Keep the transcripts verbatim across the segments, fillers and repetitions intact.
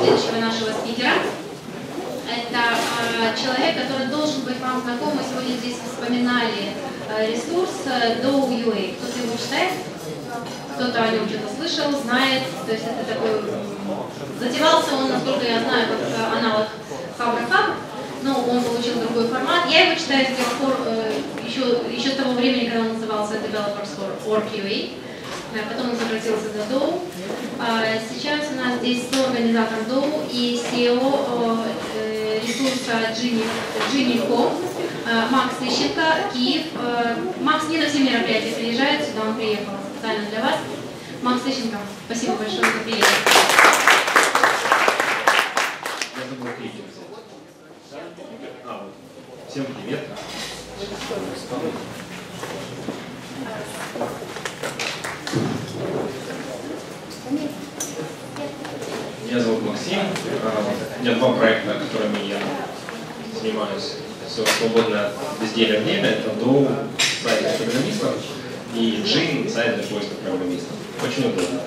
следующего нашего спикера. Это э, человек, который должен быть вам знаком. Мы сегодня здесь вспоминали э, ресурс э, доу точка ю эй. Кто-то его читает? Кто-то о нем что-то слышал, знает. То есть это такой... Затевался он, насколько я знаю, как аналог Хабра-Хаб, но он получил другой формат. Я его читаю с тех пор, э, еще, еще с того времени, когда он назывался Developers for Org точка ю эй. Потом он сократился до доу. Сейчас у нас здесь соорганизатор доу и си и о ресурса Gini точка ком Макс Тыщенко, Киев. Макс не на все мероприятия приезжает, сюда он приехал специально для вас. Макс Тыщенко, спасибо большое за приезд. Всем привет. Меня зовут Максим. У меня два проекта, которыми я занимаюсь все свободное безделье время. Это доу, сайт для программистов, и Gin, сайт для поиска программистов. Очень удобно.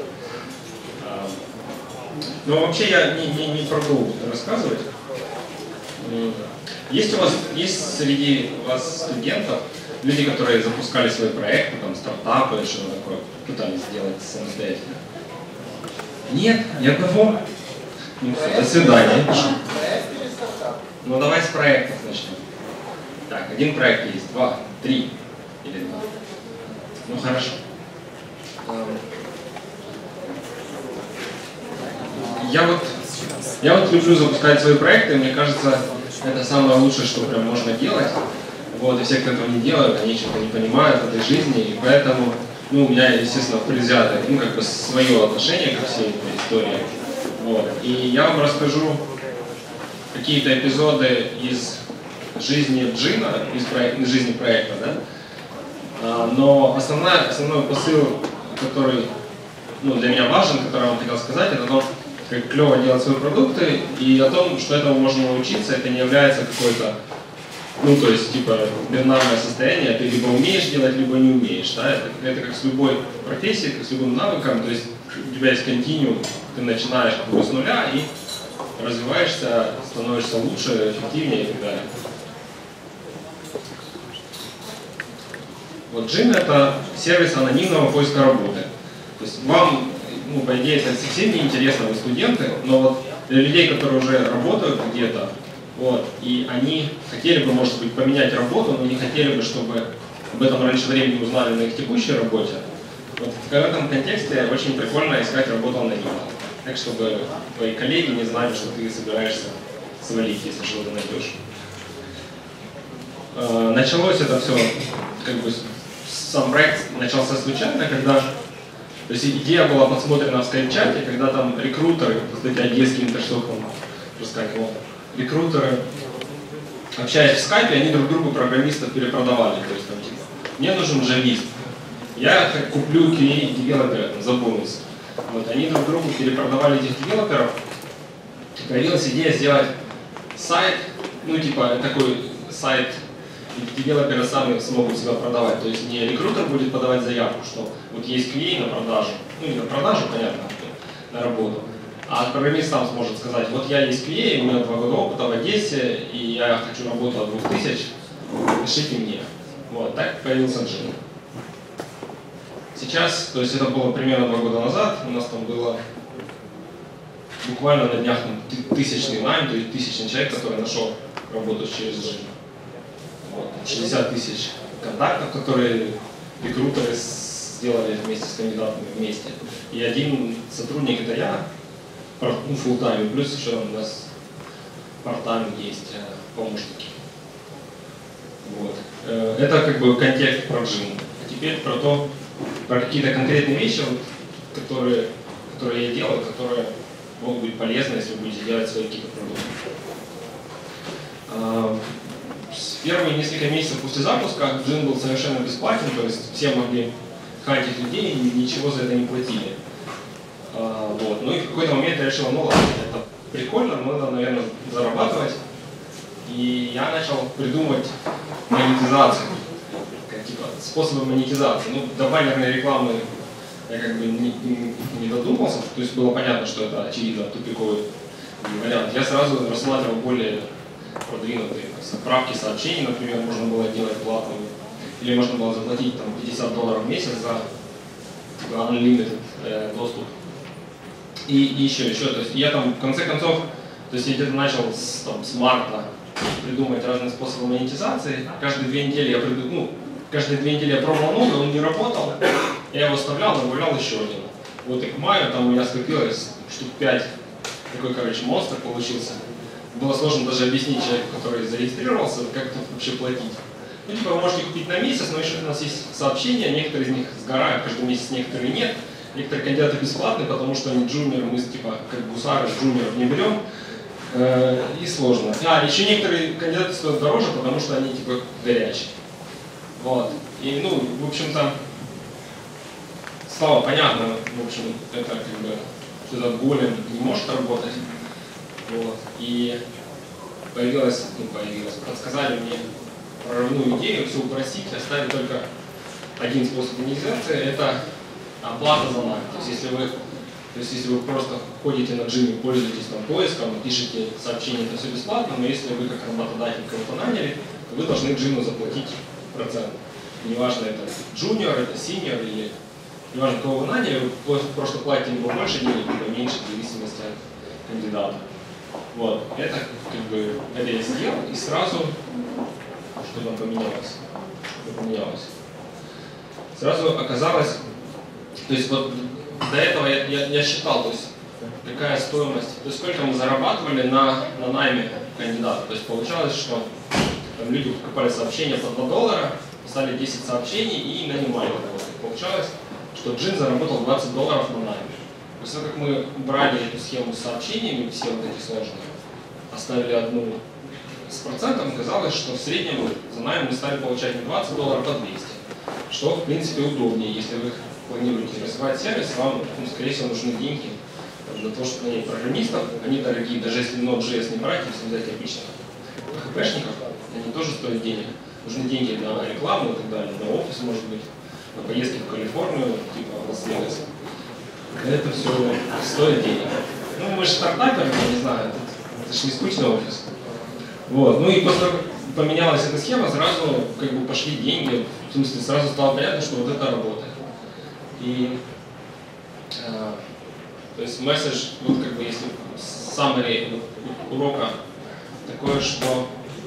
Но вообще я не, не, не про доу буду рассказывать. Есть у вас, есть среди вас студентов люди, которые запускали свои проекты, там, стартапы или что-то такое, пытались сделать самостоятельно? Нет, ни одного. Ну все, до свидания. Ну давай с проектов начнем. Так, один проект есть, два, три или два. Ну хорошо. Я вот, я вот люблю запускать свои проекты, мне кажется, это самое лучшее, что прям можно делать. Вот, и все, кто этого не делают, они что-то не понимают в этой жизни, и поэтому, ну, у меня, естественно, предвзято, ну, как бы свое отношение ко всей этой истории. Вот. И я вам расскажу какие-то эпизоды из жизни Джина, из, проек... из жизни проекта, да? А, но основной, основной посыл, который, ну, для меня важен, который я вам хотел сказать, это о том, как клево делать свои продукты, и о том, что этому можно научиться, это не является какой-то, ну, то есть, типа, бинарное состояние, ты либо умеешь делать, либо не умеешь, да, это, это как с любой профессией, как с любым навыком, то есть, у тебя есть континуум, ты начинаешь с нуля и развиваешься, становишься лучше, эффективнее и так далее. Вот Gin — это сервис анонимного поиска работы. То есть, вам, ну, по идее, это совсем не интересно, вы студенты, но вот для людей, которые уже работают где-то, вот, и они хотели бы, может быть, поменять работу, но не хотели бы, чтобы об этом раньше времени узнали на их текущей работе. Вот в этом контексте очень прикольно искать работу анонимно, так, чтобы твои коллеги не знали, что ты собираешься свалить, если что-то найдешь. Началось это все, как бы, сам проект начался случайно, когда, то есть идея была подсмотрена в скайп-чате, когда там рекрутеры, кстати, одесский интершок вам рассказывал, рекрутеры, общаясь в скайпе, они друг другу программистов перепродавали, то есть там типа, мне нужен джавист, я куплю кью эй-девелопера за бонус. Вот, они друг другу перепродавали этих девелоперов, появилась идея сделать сайт, ну типа такой сайт, девелоперы сами смогут себя продавать, то есть не рекрутер будет подавать заявку, что вот есть кью эй на продажу, ну не на продажу, понятно, на работу, а программист сам сможет сказать, вот я есть кью эй, у меня два года опыта в Одессе, и я хочу работу от двух тысяч, пишите мне. Вот, так появился Gin. Сейчас, то есть это было примерно два года назад, у нас там было буквально на днях там, тысячный найм, то есть тысячный человек, который нашел работу через Gin. Вот, шестьдесят тысяч контактов, которые рекрутеры сделали вместе с кандидатами вместе. И один сотрудник — это я, ну, full-time, плюс еще у нас part-time есть помощники. Вот. Это как бы контекст про Gin. А теперь про то, про какие-то конкретные вещи, которые, которые я делаю, которые могут быть полезны, если вы будете делать свои какие-то продукты. Первые несколько месяцев после запуска Gin был совершенно бесплатен, то есть все могли хантить людей и ничего за это не платили. Вот. Ну и в какой-то момент я решил, ну ладно, это прикольно, надо, наверное, зарабатывать. И я начал придумывать монетизацию, как, типа, способы монетизации. Ну, до баннерной рекламы я как бы не, не, не додумался, то есть было понятно, что это очевидно тупиковый вариант. Я сразу рассматривал более продвинутые отправки сообщений, например, можно было делать платными. Или можно было заплатить там, пятьдесят долларов в месяц за unlimited э, доступ. И, и еще, еще, то есть я там в конце концов, то есть я где-то начал с, там, с марта придумать разные способы монетизации. Каждые две недели я приду, ну, каждые две недели я пробовал новый, он не работал. Я его оставлял, добавлял еще один. Вот и к маю там у меня скопилось штук пять. Такой, короче, монстр получился. Было сложно даже объяснить человеку, который зарегистрировался, как тут вообще платить. Ну, типа, вы можете купить на месяц, но еще у нас есть сообщения, некоторые из них сгорают каждый месяц, некоторые нет. Некоторые кандидаты бесплатные, потому что они джуниоры, мы типа как гусары джуниоров не берем. Э, и сложно. А, еще некоторые кандидаты стоят дороже, потому что они типа горячие. Вот. И, ну, в общем-то, стало понятно, в общем, это как бы, что этот голем не может работать. Вот. И появилась, ну, появилась, подсказали мне прорывную идею, все упростить, оставить только один способ монетизации, это оплата за найм. То есть если вы, то есть, если вы просто ходите на джиме, пользуетесь там поиском, пишете сообщение, это все бесплатно, но если вы как работодатель кого-то наняли, то вы должны джиму заплатить процент. Неважно, это джуниор, это синьор или неважно, кого вы наняли, вы просто платите либо больше денег, либо меньше, в зависимости от кандидата. Вот, это как бы, это я сделал, и сразу, что там поменялось, что поменялось. Сразу оказалось, то есть вот до этого я, я, я считал, то есть какая стоимость, то есть сколько мы зарабатывали на, на найме кандидата. То есть получалось, что там люди покупали сообщения по два доллара, писали десять сообщений и нанимали кого-то. Получалось, что Джин заработал двадцать долларов на найме. После того, как мы брали эту схему с сообщениями, все вот эти сложные, оставили одну с процентом, оказалось, что в среднем за найм мы стали получать не двадцать долларов, а двести. Что, в принципе, удобнее, если вы планируете развивать сервис, вам, ну, скорее всего, нужны деньги для того, чтобы нанять программистов. Они дорогие, даже если Node.js не брать, если взять обычных пи эйч пи-шников, они тоже стоят денег. Нужны деньги на рекламу и так далее, на офис, может быть, на поездки в Калифорнию, типа Лас-Вегас. Это все стоит денег. Ну, мы же стартаперы, я не знаю, это, это же не скучный офис. Вот. Ну и после того, как поменялась эта схема, сразу как бы пошли деньги, в смысле сразу стало понятно, что вот это работает. И э, то есть месседж, вот как бы если summary урока такое, что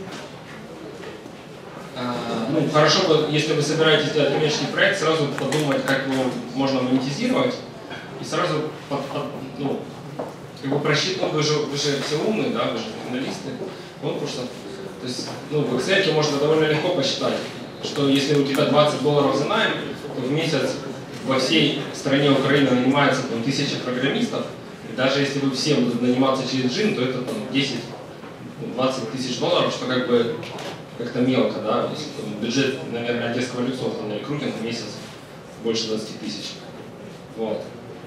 э, ну, хорошо бы, если вы собираетесь делать коммерческий проект, сразу подумать, как его можно монетизировать, и сразу под, под, ну, как бы просчитывать, вы же, вы же все умные, да, вы же журналисты, конкурсов. То есть, ну, в Excel можно довольно легко посчитать, что если у тебя двадцать долларов за найм, то в месяц во всей стране Украины нанимается там, тысяча программистов, и даже если вы все будут наниматься через Джин, то это там десять-двадцать тысяч долларов, что как бы как-то мелко, да, то есть, там, бюджет, наверное, одесского лица на рекрутинг в месяц больше двадцати тысяч. Вот.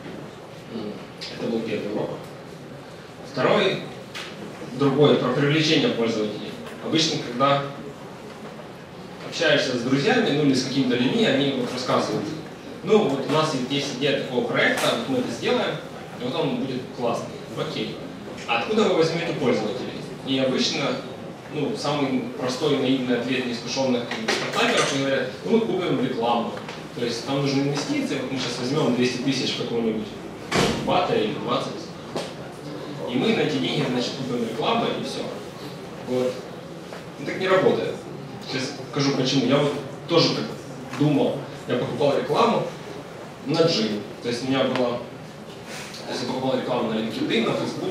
Это был первый урок. Второй, другой, про привлечение пользователей. Обычно, когда общаешься с друзьями, ну или с какими-то людьми, они вот рассказывают, ну вот у нас есть идея такого проекта, вот мы это сделаем, и вот он будет классный. Окей. А откуда вы возьмете пользователей? И обычно, ну, самый простой и наивный ответ неискушенных стартаперов, они говорят, ну мы купим рекламу. То есть нам нужны инвестиции, вот мы сейчас возьмем двести тысяч какого-нибудь бата или двадцать. И мы на эти деньги, значит, купим рекламу и все. Вот. Ну, так не работает. Сейчас скажу почему. Я вот тоже так думал. Я покупал рекламу на Джин. То есть у меня было... То есть я покупал рекламу на LinkedIn, на Facebook,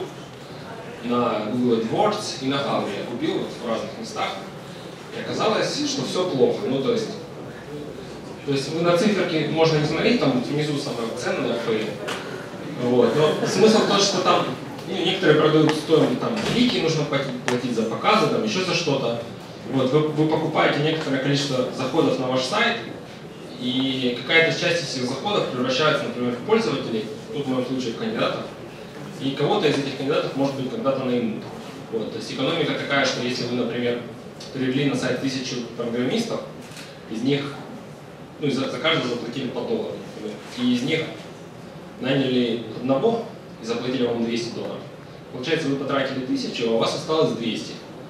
на Google AdWords и на Fiverr. Я купил вот в разных местах. И оказалось, что все плохо. Ну, то есть... То есть вы на циферке можно не смотреть, там внизу самая цена на фейл. Вот. Но смысл в том, что там ну, некоторые продают стоимость, там клики нужно платить, платить за показы, там еще за что-то. Вот. Вы, вы покупаете некоторое количество заходов на ваш сайт, и какая-то часть этих заходов превращается, например, в пользователей, тут в моем случае в кандидатов, и кого-то из этих кандидатов может быть когда-то наймут. Вот. То есть экономика такая, что если вы, например, привели на сайт тысячу программистов, из них ну, за, за каждого заплатили по доллару, например. И из них наняли одного и заплатили вам двести долларов. Получается, вы потратили тысячу, а у вас осталось двести.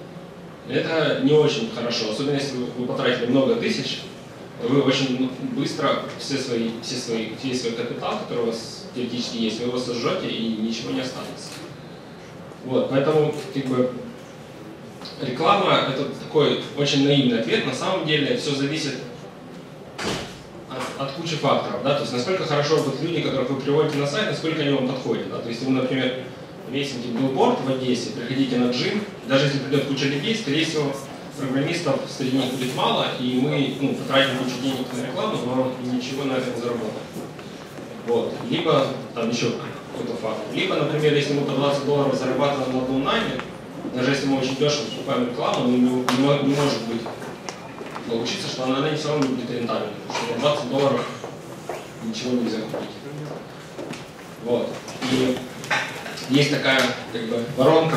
Это не очень хорошо, особенно если вы потратили много тысяч, вы очень быстро все свои, все свои, весь свой капитал, который у вас теоретически есть, вы его сожжете и ничего не останется. Вот, поэтому как бы реклама — это такой очень наивный ответ. На самом деле все зависит от, от кучи факторов, да, то есть насколько хорошо вот люди, которых вы приводите на сайт, насколько они вам подходят, да, то есть вы, например, весите билборд в Одессе, приходите на джим, даже если придет куча людей, скорее всего, программистов среди них будет мало, и мы ну, потратим кучу денег на рекламу, но ничего на этом не заработаем. Вот. Либо, там еще какой-то факт. Либо, например, если мы по двадцать долларов зарабатываем на одном найме, даже если мы очень дешево покупаем рекламу, не, не, не может быть получиться, что она, она все равно не будет рентабельной, потому что на двадцать долларов ничего нельзя купить. Вот. И есть такая как бы воронка,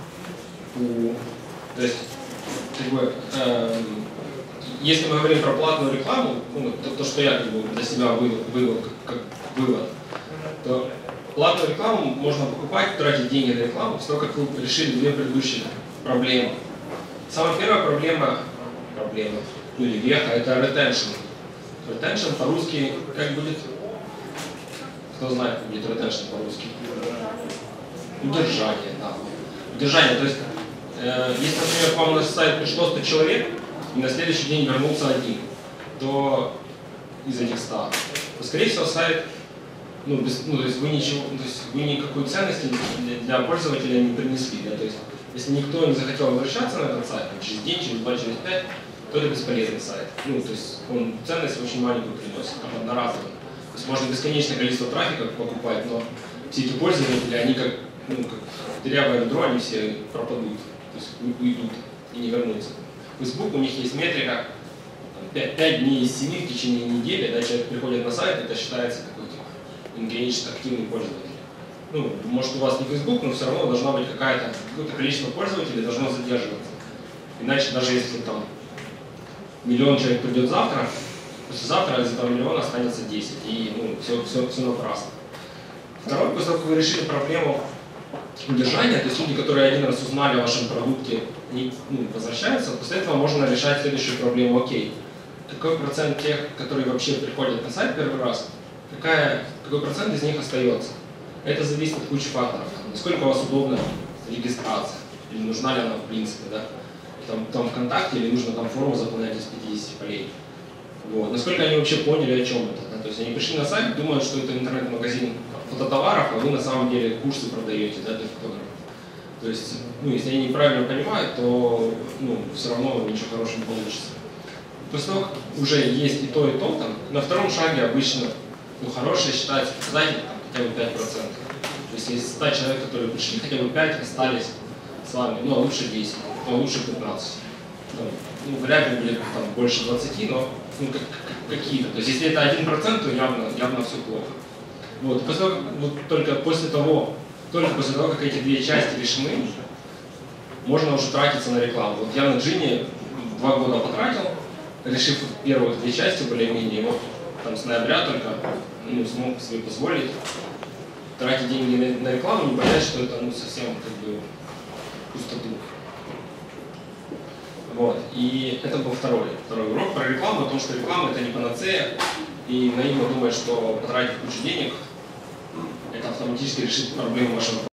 у, то есть как бы, э, если мы говорим про платную рекламу, ну, то, то, что я как бы для себя вывел, вывел как, как вывод, то платную рекламу можно покупать, тратить деньги на рекламу, после того, как вы решили две предыдущие проблемы. Самая первая проблема, проблема ну или веха, это retention. Retention по-русски как будет? Кто знает, как будет retention по-русски? Удержание, да. Удержание, то есть, э, если, например, к вам на сайт пришло сто человек, и на следующий день вернулся один, то из этих ста, то, скорее всего, сайт, ну, без, ну, то есть вы ничего, то есть вы никакой ценности для, для пользователя не принесли, да, то есть, если никто не захотел возвращаться на этот сайт, там, через день, через два, через пять, то это бесполезный сайт. Ну, то есть он ценность очень маленькую приносит, там, одноразовую. То есть можно бесконечное количество трафика покупать, но все эти пользователи, они как, ну, как дырявое ведро, они все пропадут, то есть уйдут и не вернутся. Facebook, у них есть метрика, пять дней из семи в течение недели, да, человек приходит на сайт, это считается какой-то engaged, активный пользователь. Ну, может, у вас не Facebook, но все равно должна быть какая-то, какое-то количество пользователей должно задерживаться. Иначе даже если там миллион человек придет завтра, послезавтра из этого миллиона останется десять, и ну, все, все, все напрасно. Второй, после того, как вы решили проблему удержания, то есть люди, которые один раз узнали о вашем продукте, не ну, возвращаются, после этого можно решать следующую проблему. Окей, какой процент тех, которые вообще приходят на сайт первый раз, какая, какой процент из них остается? Это зависит от кучи факторов. Насколько у вас удобна регистрация, или нужна ли она в принципе, да? Там, там ВКонтакте, или нужно там форму заполнять из пятидесяти полей. Вот. Насколько они вообще поняли, о чем это. Да? То есть они пришли на сайт, думают, что это интернет-магазин фототоваров, а вы на самом деле курсы продаете, да, для фотографов. То есть, ну, если они неправильно понимают, то ну, все равно ничего хорошего не получится. После того, как уже есть и то, и то, там, на втором шаге обычно ну, хорошее считается показатель там, хотя бы пять процентов. То есть из ста человек, которые пришли, хотя бы пять остались с вами, ну а лучше десять, ну а лучше пятнадцать. Ну, ну вряд ли будет там, больше двадцати, но ну, как, как, какие-то. То есть если это один процент, то явно, явно все плохо. Вот. После того, вот, только после того, только после того, как эти две части решены, можно уже тратиться на рекламу. Вот я на Джине два года потратил, решив первых две части более-менее, вот там с ноября только ну, смог себе позволить тратить деньги на, на рекламу, не боясь, что это ну, совсем как бы пустоту. Вот. И это был второй, второй урок про рекламу, о том, что реклама это не панацея, и наивно думать, что потратив кучу денег, это автоматически решит проблему вашего